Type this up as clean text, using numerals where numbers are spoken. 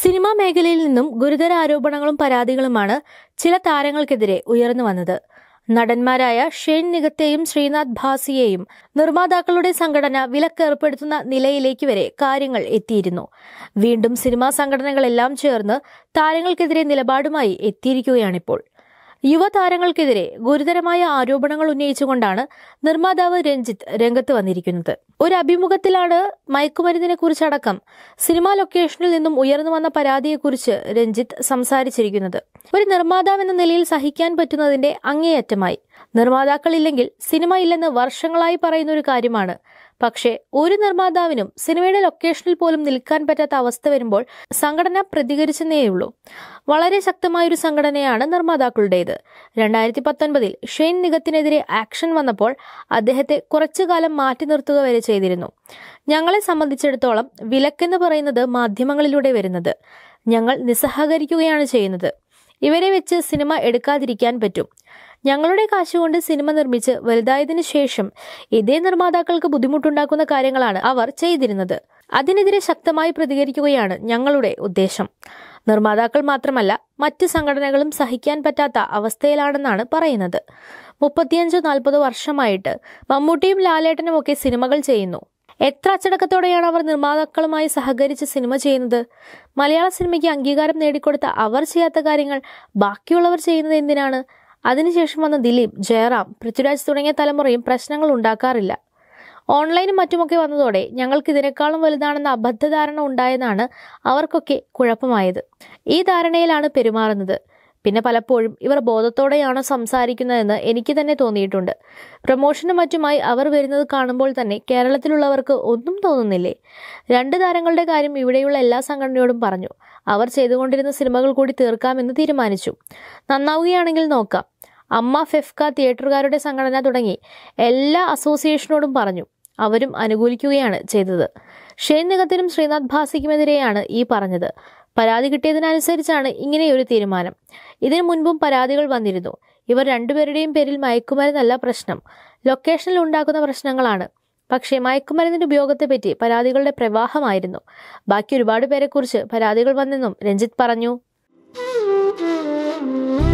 Cinema മേഖലയിൽ നിന്നും ഗുരുതര ആരോപണങ്ങളും പരാതികളുമാണ് ചില താരങ്ങൾക്കെതിരെ ഉയർന്നു വന്നത്. നടന്മാരായ ഷെയ്ൻ നിഗത്തെയും ശ്രീനാഥ് ഭാസിയെയും നിർമ്മാതാക്കളുടെ സംഘടന വിലക്കേർപ്പെടുത്തുന്ന നിലയിലേക്ക് വരെ കാര്യങ്ങൾ എത്തിയിരുന്നു. വീണ്ടും സിനിമാ സംഘടനകളെല്ലാം ചേർന്ന് താരങ്ങൾക്കെതിരെ നിലപാടുമായി എത്തിയിരിക്കുകയാണിപ്പോൾ. യുവതാരങ്ങൾക്കെതിരെ ഗുരുതരമായ ആരോപണങ്ങൾ ഉന്നയിച്ചുകൊണ്ടാണ് നിർമ്മാതാവ് രഞ്ജിത്ത് രംഗത്ത് വന്നിരിക്കുന്നത്. ഒരു അഭിമുഖത്തിലാണ് മയക്കുമരുന്നിനെ കുറിച്ചടക്കം സിനിമാ ലൊക്കേഷനിൽ നിന്നും ഉയർന്നു വന്ന പരാതിയെക്കുറിച്ച് രഞ്ജിത്ത് സംസാരിച്ചിരിക്കുന്നത്. ഒരു നിർമ്മാതാവെന്ന നിലയിൽ സഹിക്കാൻ പറ്റുന്നതിന്റെ അങ്ങേയറ്റമായി. നിർമ്മാതാക്കളില്ലെങ്കിൽ സിനിമ ഇല്ലെന്ന് വർഷങ്ങളായി പറയുന്ന ഒരു കാര്യമാണ്. പക്ഷേ ഒരു നിർമ്മാതാവിനും സിനിമയുടെ ലൊക്കേഷനിൽ പോലും നിൽക്കാൻ പറ്റാത്ത അവസ്ഥ വരുമ്പോൾ സംഘടന പ്രതികരിച്ചെന്നേയുള്ളൂ. വളരെ ശക്തമായൊരു സംഘടനയാണ് നിർമ്മാതാക്കളുടേത്. 2019 ഷെയ്ൻ നിഗത്തിനെതിരെ ആക്ഷൻ വന്നപ്പോൾ അദ്ദേഹത്തെ കുറച്ചു കാലം മാറ്റി നിർത്തുക വരെ ചെയ്തിരുന്നു. ഞങ്ങളെ സംബന്ധിച്ചിടത്തോളം വിലക്കെന്ന് പറയുന്നത് മാധ്യമങ്ങളിലൂടെ വരുന്നത്. ഞങ്ങൾ നിസ്സഹകരിക്കുകയാണ് ചെയ്യുന്നത്. ഇവരെ വെച്ച് സിനിമ എടുക്കാതിരിക്കാൻ പറ്റും. ഞങ്ങളുടെ കാശുകൊണ്ട് സിനിമ നിർമ്മിച്ച് വലുതായതിനു ശേഷം ഇതേ നിർമ്മാതാക്കൾക്ക് ബുദ്ധിമുട്ടുണ്ടാക്കുന്ന കാര്യങ്ങളാണ് അവർ ചെയ്തിരുന്നത്. അതിനെതിരെ ശക്തമായി പ്രതികരിക്കുകയാണ് ഞങ്ങളുടെ ഉദ്ദേശം. നിർമ്മാതാക്കൾ മാത്രമല്ല, മറ്റ് സംഘടനകളും സഹിക്കാൻ പറ്റാത്ത അവസ്ഥയിലാണെന്നാണ് പറയുന്നത്. 35-40 വർഷമായിട്ട് മമ്മൂട്ടിയും ലാലേട്ടനും ഒക്കെ സിനിമകൾ ചെയ്യുന്നു. എത്ര അച്ചടക്കത്തോടെയാണ് അവർ നിർമ്മാതാക്കളുമായി സഹകരിച്ച് സിനിമ ചെയ്യുന്നത്? മലയാള സിനിമയ്ക്ക് അംഗീകാരം നേടിക്കൊടുത്ത അവർ ചെയ്യാത്ത കാര്യങ്ങൾ ബാക്കിയുള്ളവർ ചെയ്യുന്നത് എന്തിനാണ്? അതിനുശേഷം വന്ന ദിലീപ്, ജയറാം, പൃഥ്വിരാജ് തുടങ്ങിയ തലമുറയും പ്രശ്നങ്ങൾ ഉണ്ടാക്കാറില്ല. ഓൺലൈനും മറ്റുമൊക്കെ വന്നതോടെ ഞങ്ങൾക്ക് ഇതിനേക്കാളും വലുതാണെന്ന അബദ്ധധാരണ ഉണ്ടായതാണ് അവർക്കൊക്കെ കുഴപ്പമായത്. ഈ ധാരണയിലാണ് പെരുമാറുന്നത്. പിന്നെ പലപ്പോഴും ഇവർ ബോധത്തോടെയാണോ സംസാരിക്കുന്നതെന്ന് എനിക്ക് തന്നെ തോന്നിയിട്ടുണ്ട്. പ്രൊമോഷനും മറ്റുമായി അവർ വരുന്നത് കാണുമ്പോൾ തന്നെ കേരളത്തിലുള്ളവർക്ക് ഒന്നും തോന്നുന്നില്ലേ? 2 താരങ്ങളുടെ കാര്യം ഇവിടെയുള്ള എല്ലാ സംഘടനയോടും പറഞ്ഞു. അവർ ചെയ്തുകൊണ്ടിരുന്ന സിനിമകൾ കൂടി തീർക്കാമെന്ന് തീരുമാനിച്ചു. നന്നാവുകയാണെങ്കിൽ നോക്കാം. അമ്മ, ഫെഫ്ക, തിയേറ്ററുകാരുടെ സംഘടന തുടങ്ങി എല്ലാ അസോസിയേഷനോടും പറഞ്ഞു. അവരും അനുകൂലിക്കുകയാണ് ചെയ്തത്. ഷെയ്ൻ നിഗത്തിനും ശ്രീനാഥ് ഭാസിക്കുമെതിരെയാണ് ഈ പറഞ്ഞത്. പരാതി കിട്ടിയതിനനുസരിച്ചാണ് ഇങ്ങനെയൊരു തീരുമാനം. ഇതിനു മുൻപും പരാതികൾ വന്നിരുന്നു. ഇവർ 2 പേരുടെയും പേരിൽ മയക്കുമരുന്നല്ല പ്രശ്നം, ലൊക്കേഷനിൽ ഉണ്ടാക്കുന്ന പ്രശ്നങ്ങളാണ്. പക്ഷേ മയക്കുമരുന്നിന്റെ ഉപയോഗത്തെപ്പറ്റി പരാതികളുടെ പ്രവാഹമായിരുന്നു. ബാക്കി ഒരുപാട് പേരെക്കുറിച്ച് പരാതികൾ വന്നെന്നും രഞ്ജിത്ത് പറഞ്ഞു.